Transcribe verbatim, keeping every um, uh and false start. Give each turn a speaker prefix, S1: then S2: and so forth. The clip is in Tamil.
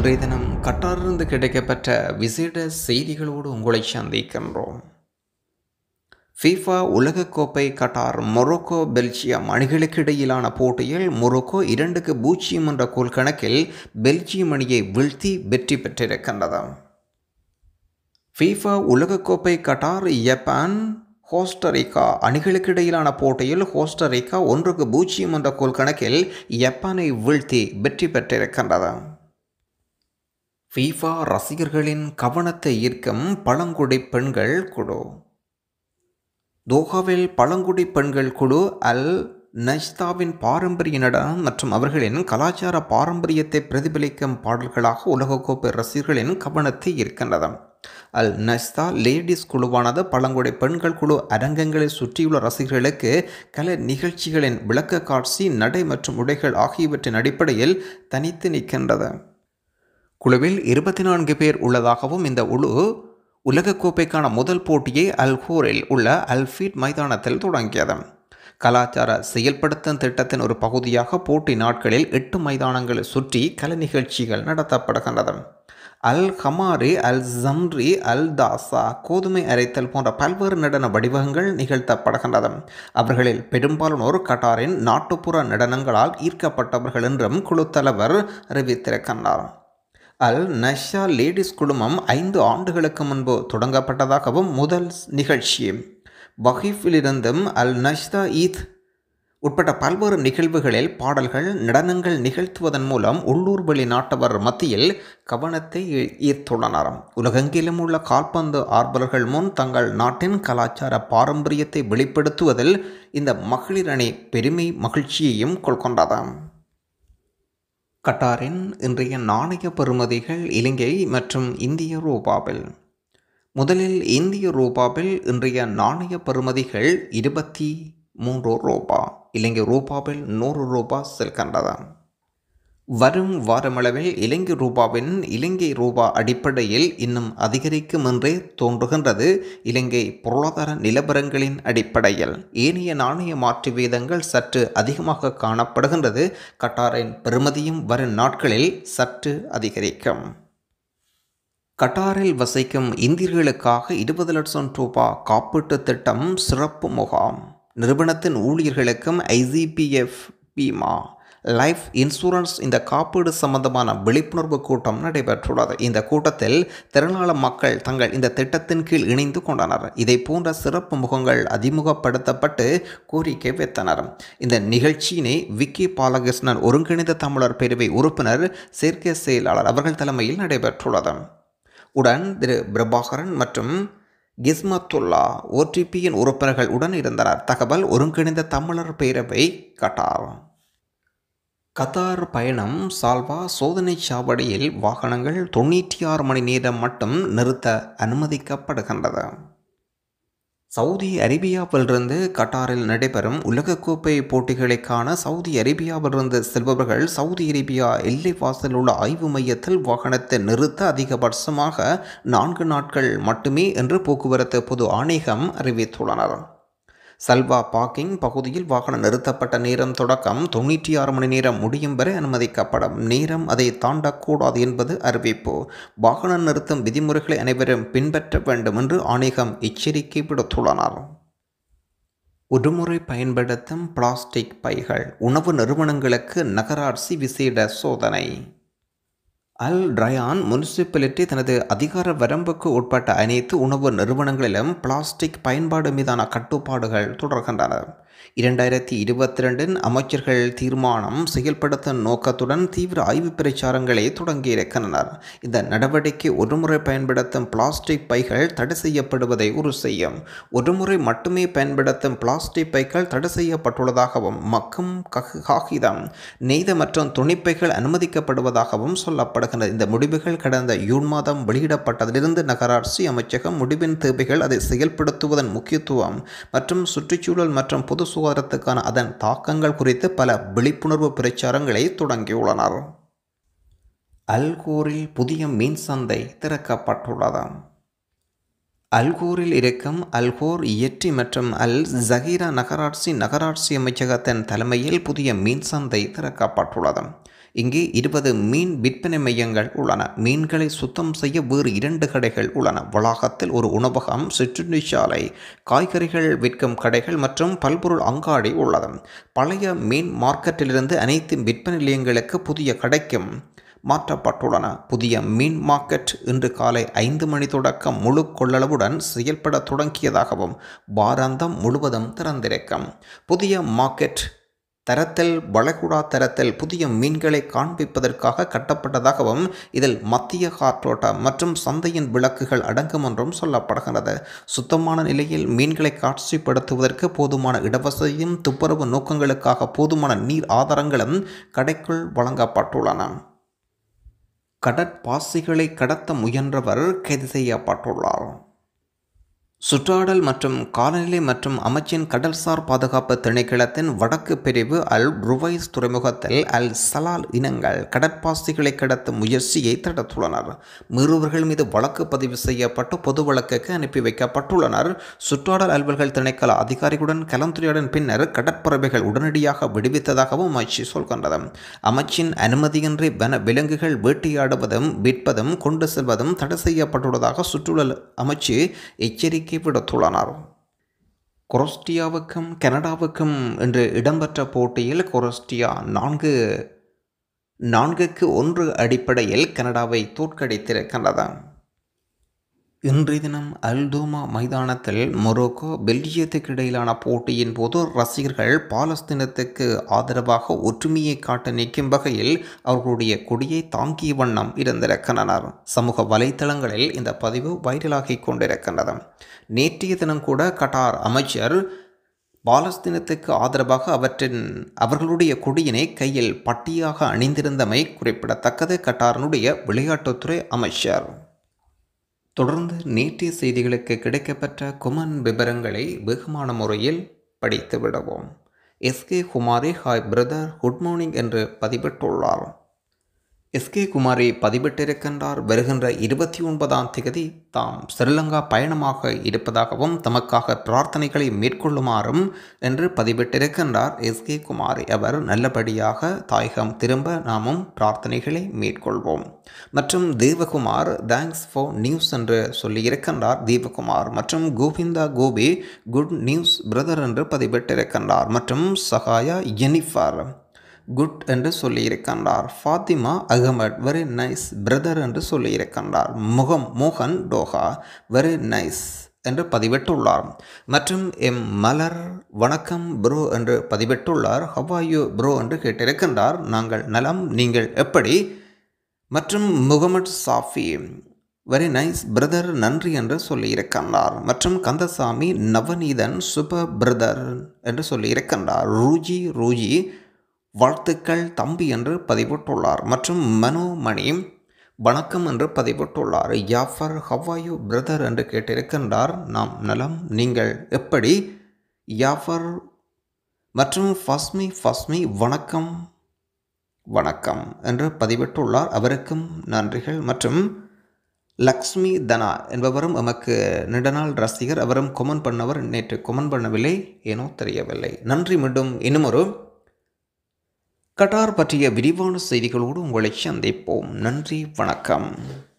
S1: இன்றைய தினம் கட்டாரிலிருந்து கிடைக்கப்பெற்ற விசேட செய்திகளோடு உங்களை சந்திக்கின்றோம். ஃபீஃபா உலகக்கோப்பை கட்டார் மொரோக்கோ பெல்ஜியம் அணிகளுக்கு இடையிலான போட்டியில் மொரோக்கோ இரண்டுக்கு பூஜ்ஜியம் என்ற கோல் கணக்கில் பெல்ஜியம் அணியை வீழ்த்தி வெற்றி பெற்றிருக்கின்றது. ஃபீஃபா உலகக்கோப்பை கட்டார் ஜப்பான் கோஸ்டரிக்கா அணிகளுக்கு இடையிலான போட்டியில் கோஸ்டரிக்கா ஒன்றுக்கு பூஜ்ஜியம் என்ற கோல் கணக்கில் ஜப்பானை வீழ்த்தி வெற்றி பெற்றிருக்கின்றது. ஃபீஃபா ரசிகர்களின் கவனத்தை ஈர்க்கும் பழங்குடி பெண்கள் குழு. தோஹாவில் பழங்குடி பெண்கள் குழு அல் நஜ்தாவின் பாரம்பரிய நடனம் மற்றும் அவர்களின் கலாச்சார பாரம்பரியத்தை பிரதிபலிக்கும் பாடல்களாக உலகக்கோப்பை ரசிகர்களின் கவனத்தை ஈர்க்கின்றது. அல் நஜ்தா லேடிஸ் குழுவானது பழங்குடி பெண்கள் குழு அரங்கங்களை சுற்றியுள்ள ரசிகர்களுக்கு கலை நிகழ்ச்சிகளின் விளக்க காட்சி, நடை மற்றும் உடைகள் ஆகியவற்றின் அடிப்படையில் தனித்து நிற்கின்றது. குழுவில் இருபத்தி நான்கு பேர் உள்ளதாகவும் இந்த குழு உலகக்கோப்பைக்கான முதல் போட்டியை அல்கோரில் உள்ள அல்ஃபீட் மைதானத்தில் தொடங்கியது. கலாச்சார செயல்படுத்தும் திட்டத்தின் ஒரு பகுதியாக போட்டி நாட்களில் எட்டு மைதானங்களை சுற்றி கலை நிகழ்ச்சிகள் நடத்தப்படுகின்றது. அல் ஹமாரி, அல் ஜம்ரி, அல் தாசா, கோதுமை அரைத்தல் போன்ற பல்வேறு நடன வடிவங்கள் நிகழ்த்தப்படுகின்றது. அவர்களில் பெரும்பாலானோர் கட்டாரின் நாட்டுப்புற நடனங்களால் ஈர்க்கப்பட்டவர்கள் என்றும் குழு தலைவர் அறிவித்திருக்கின்றார். அல் நஷா லேடிஸ் குழுமம் ஐந்து ஆண்டுகளுக்கு முன்பு தொடங்கப்பட்டதாகவும் முதல் நிகழ்ச்சி வஹீஃபிலிருந்தும் அல் நஷ்தா ஈத் உட்பட்ட பல்வேறு நிகழ்வுகளில் பாடல்கள், நடனங்கள் நிகழ்த்துவதன் மூலம் உள்ளூர் வெளிநாட்டவர் மத்தியில் கவனத்தை ஈர்த்துள்ளனர். உலகெங்கிலும் உள்ள கால்பந்து ஆர்வலர்கள் முன் தங்கள் நாட்டின் கலாச்சார பாரம்பரியத்தை வெளிப்படுத்துவதில் இந்த மகளிர் அணி பெருமை மகிழ்ச்சியையும் கொள்கின்றது. கட்டாரின் இன்றைய நாணய பெறுமதிகள் இலங்கை மற்றும் இந்திய ரூபாவில். முதலில் இந்திய ரூபாவில் இன்றைய நாணய பெறுமதிகள் இருபத்தி மூன்று ரூபா, இலங்கை ரூபாவில் நூறு ரூபா செல்கின்றது. வரும் வாரமளவில் இலங்கை ரூபாவின் இலங்கை ரூபா அடிப்படையில் இன்னும் அதிகரிக்கும் என்றே தோன்றுகின்றது. இலங்கை பொருளாதார நிலவரங்களின் அடிப்படையில் ஏனைய நாணய மாற்று வீதங்கள் சற்று அதிகமாக காணப்படுகின்றது. கட்டாரின் பெறுமதியும் வரும் நாட்களில் சற்று அதிகரிக்கும். கட்டாரில் வசிக்கும் இந்தியர்களுக்காக இருபது லட்சம் ரூபாய் காப்பீட்டு திட்டம் சிறப்பு முகாம். நிறுவனத்தின் ஊழியர்களுக்கும் ஐசிபிஎஃப் பீமா லைஃப் இன்சூரன்ஸ் இந்த காப்பீடு சம்பந்தமான விழிப்புணர்வு கூட்டம் நடைபெற்றுள்ளது. இந்த கூட்டத்தில் திரளான மக்கள் தங்கள் இந்த திட்டத்தின் கீழ் இணைந்து கொண்டனர். இதை போன்ற சிறப்பு முகங்கள் அறிமுகப்படுத்தப்பட்டு கோரிக்கை வைத்தனர். இந்த நிகழ்ச்சியினை விக்கி பாலகிருஷ்ணன் ஒருங்கிணைந்த தமிழர் பிரிவை உறுப்பினர் சேர்க்கை செயலாளர் அவர்கள் தலைமையில் நடைபெற்றுள்ளது. உடன் திரு பிரபாகரன் மற்றும் கிஸ்மத்துல்லா ஓடிபியின் உறுப்பினர்கள் உடன் இருந்தனர். தகவல் ஒருங்கிணைந்த தமிழர் பேரவை கட்டார். கத்தார் பயணம் சால்வா சோதனை சாவடியில் வாகனங்கள் தொண்ணூற்றி ஆறு மணி நேரம் மட்டும் நிறுத்த அனுமதிக்கப்படுகின்றது. சவுதி அரேபியாவிலிருந்து கட்டாரில் நடைபெறும் உலகக்கோப்பை போட்டிகளுக்கான சவுதி அரேபியாவிலிருந்து செல்பவர்கள் சவுதி அரேபியா எல்லை வாசலில் உள்ள ஆய்வு மையத்தில் வாகனத்தை நிறுத்த அதிகபட்சமாக நான்கு நாட்கள் மட்டுமே என்று போக்குவரத்து பொது ஆணையகம் அறிவித்துள்ளனர். சல்வா பார்க்கிங் பகுதியில் வாகனம் நிறுத்தப்பட்ட நேரம் தொடக்கம் தொண்ணூற்றி ஆறு மணி நேரம் முடியும் வரை அனுமதிக்கப்படும். நேரம் அதை தாண்டக்கூடாது என்பது அறிவிப்பு. வாகனம் நிறுத்தும் விதிமுறைகளை அனைவரும் பின்பற்ற வேண்டும் என்று ஆணையகம் எச்சரிக்கை விடுத்துள்ளனர். ஒருமுறை பயன்படுத்தும் பிளாஸ்டிக் பைகள் உணவு நிறுவனங்களுக்கு நகராட்சி விசேட சோதனை. அல் ரயான் முனிசிபாலிட்டி தனது அதிகார வரம்புக்கு உட்பட்ட அனைத்து உணவு நிறுவனங்களிலும் பிளாஸ்டிக் பயன்பாடு மீதான கட்டுப்பாடுகள் தொடர்கின்றன. இரண்டாயிரத்தி இருபத்தி ரெண்டின் அமைச்சர்கள் தீர்மானம் செயல்படுத்தும் நோக்கத்துடன் தீவிர ஆய்வு பிரச்சாரங்களை தொடங்கியிருக்கின்றனர். இந்த நடவடிக்கை ஒருமுறை பயன்படுத்தும் பிளாஸ்டிக் பைகள் தடை செய்யப்படுவதை உறுதி செய்யும். ஒருமுறை மட்டுமே பயன்படுத்தும் பிளாஸ்டிக் பைகள் தடை செய்யப்பட்டுள்ளதாகவும் மக்கும் காகிதம், நெய்த மற்றும் துணிப்பைகள் அனுமதிக்கப்படுவதாகவும் சொல்லப்படுகின்றன. இந்த முடிவுகள் கடந்த ஜூன் மாதம் வெளியிடப்பட்டதிலிருந்து நகராட்சி அமைச்சகம் முடிவின் தேவைகள், அதை செயல்படுத்துவதன் முக்கியத்துவம் மற்றும் சுற்றுச்சூழல் மற்றும் பொது சுகாதாரத்துக்கான அதன் தாக்கங்கள் குறித்து பல விழிப்புணர்வு பிரச்சாரங்களை தொடங்கியுள்ளனர். அல்கோரில் புதிய மீன் சந்தை திறக்கப்பட்டுள்ளது. அல்கோரில் இருக்கும் அல்கோர் இயற்றி மற்றும் அல் ஜஹீரா நகராட்சி நகராட்சி அமைச்சகத்தின் தலைமையில் புதிய மீன் சந்தை திறக்கப்பட்டுள்ளது. இங்கே இருபது மீன் விற்பனை மையங்கள் உள்ளன. மீன்களை சுத்தம் செய்ய வேறு இரண்டு கடைகள் உள்ளன. வளாகத்தில் ஒரு உணவகம், சிற்றுண்டிச்சாலை, காய்கறிகள் விற்கும் கடைகள் மற்றும் பல்பொருள் அங்காடி உள்ளது. பழைய மீன் மார்க்கெட்டிலிருந்து அனைத்து விற்பனை நிலையங்களுக்கு புதிய கடைக்கும் மாற்றப்பட்டுள்ளன. புதிய மீன் மார்க்கெட் இன்று காலை ஐந்து மணி தொடக்கம் முழு கொள்ளளவுடன் செயல்பட தொடங்கியதாகவும் வாராந்தம் முழுவதும் திறந்திருக்கும். புதிய மார்க்கெட் தரத்தில் வளைகுடா தரத்தில் புதிய மீன்களை காண்பிப்பதற்காக கட்டப்பட்டதாகவும் இதில் மத்திய காற்றோட்டம் மற்றும் சந்தையின் விளக்குகள் அடங்கும் என்றும் சொல்லப்படுகிறது. சுத்தமான நிலையில் மீன்களை காட்சிப்படுத்துவதற்கு போதுமான இடவசதியும் துப்புரவு நோக்கங்களுக்காக போதுமான நீர் ஆதாரங்களும் கடைக்குள் வழங்கப்பட்டுள்ளன. கடற்பாசிகளை கடத்த முயன்றவர் கைது செய்யப்பட்டுள்ளார். சுற்றாடல் மற்றும் காலநிலை மற்றும் அமைச்சின் கடல்சார் பாதுகாப்பு திணைக்களத்தின் வடக்கு பிரிவு அல் ருவைஸ் துறைமுகத்தில் அல் சலால் இனங்கள் கடற்பாசிகளை கடத்தும் முயற்சியை தடுத்துள்ளனர். மீறுவர்கள் மீது வழக்கு பதிவு செய்யப்பட்டு பொது வழக்குக்கு அனுப்பி வைக்கப்பட்டுள்ளனர். சுற்றாடல் அலுவல்கள் திணைக்கள அதிகாரிகளுடன் கலந்துரையாடின் பின்னர் கடற்பறவைகள் உடனடியாக விடுவித்ததாகவும் அமைச்சு சொல்கின்றது. அமைச்சின் அனுமதியின்றி வன விலங்குகள் வேட்டையாடுவதும் விற்பதும் கொண்டு செல்வதும் தடை செய்யப்பட்டுள்ளதாக சுற்றுலா அமைச்சு எச்சரிக்கை விடுத்துள்ளனர். கொரோஸ்டியாவுக்கும் கனடாவுக்கும் இன்று இடம்பெற்ற போட்டியில் கொரோஸ்டியா நான்கு நான்குக்கு ஒன்று அடிப்படையில் கனடாவை தோற்கடித்திருக்கின்றது. இன்றைய தினம் அல்டோமா மைதானத்தில் மொரோக்கோ பெல்ஜியத்துக்கு இடையிலான போட்டியின் போது ரசிகர்கள் பாலஸ்தீனத்துக்கு ஆதரவாக ஒற்றுமையை காட்ட நிற்கும் வகையில் அவர்களுடைய கொடியை தாங்கிய வண்ணம் இருந்திருக்கின்றனர். சமூக வலைத்தளங்களில் இந்த பதிவு வைரலாகி கொண்டிருக்கின்றது. நேற்றைய தினம் கூட கட்டார் அமைச்சர் பாலஸ்தீனத்துக்கு ஆதரவாக அவற்றின் அவர்களுடைய கொடியினை கையில் பட்டியாக அணிந்திருந்தமை குறிப்பிடத்தக்கது. கட்டாரினுடைய விளையாட்டுத்துறை அமைச்சர். தொடர்ந்து நேற்றைய செய்திகளுக்கு கிடைக்கப்பெற்ற குமன் விவரங்களை வேகமான முறையில் படித்து விடுவோம். S K Kumari hi brother good morning என்று பதிவிட்டுள்ளார். எஸ்கே குமாரி பதிவிட்டிருக்கின்றார். வருகின்ற இருபத்தி ஒன்பதாம் தேதி தாம் ஸ்ரீலங்கா பயணமாக இருப்பதாகவும் தமக்காக பிரார்த்தனைகளை மேற்கொள்ளுமாறும் என்று பதிவிட்டிருக்கின்றார் எஸ்கே குமாரி. அவர் நல்லபடியாக தாயகம் திரும்ப நாமும் பிரார்த்தனைகளை மேற்கொள்வோம். மற்றும் தேவகுமார் தேங்க்ஸ் ஃபார் நியூஸ் என்று சொல்லியிருக்கின்றார். தேவகுமார் மற்றும் Govinda Gopi good news brother என்று பதிவிட்டிருக்கின்றார். மற்றும் சகாயா ஜெனிஃபர் குட் என்று சொல்லியிருக்கின்றார். Fathima Ahmed very nice brother என்று சொல்லியிருக்கின்றார். முகம் மோகன் டோஹா வெரி நைஸ் என்று பதிவிட்டுள்ளார். மற்றும் எம் மலர் வணக்கம் ப்ரோ என்று பதிவிட்டுள்ளார். ஹவாயு ப்ரோ என்று கேட்டிருக்கின்றார். நாங்கள் நலம், நீங்கள் எப்படி? மற்றும் Mohammed Safi very nice brother நன்றி என்று சொல்லியிருக்கின்றார். மற்றும் கந்தசாமி நவநீதன் சூப்பர் பிரதர் என்று சொல்லியிருக்கின்றார். ரூஜி ரூஜி வாழ்த்துக்கள் தம்பி என்று பதிவிட்டுள்ளார். மற்றும் மனோமணி வணக்கம் என்று பதிவிட்டுள்ளார். யாஃபர் ஹவாயு பிரதர் என்று கேட்டிருக்கின்றார். நாம் நலம், நீங்கள் எப்படி? யாஃபர் மற்றும் ஃபஸ்மி ஃபஸ்மி வணக்கம் வணக்கம் என்று பதிவிட்டுள்ளார். அவருக்கும் நன்றிகள். மற்றும் லக்ஷ்மி தனா என்பவரும் எமக்கு நெடுநாள் ரசிகர். அவரும் கொமெண்ட் பண்ணவர். நேற்று கொமெண்ட் பண்ணவில்லை, ஏனோ தெரியவில்லை. நன்றி. மீண்டும் இன்னும் ஒரு கட்டார் பற்றிய விரிவான செய்திகளோடு உங்களை சந்திப்போம். நன்றி, வணக்கம்.